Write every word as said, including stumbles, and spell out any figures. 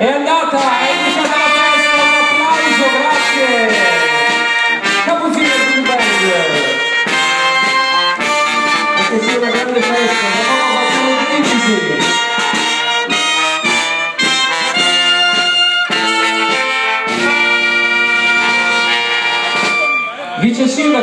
È andata, è iniziata la festa, un applauso, grazie! Capofine Green Band! E che sia una grande festa, andiamo a fare un Vice Sindaco.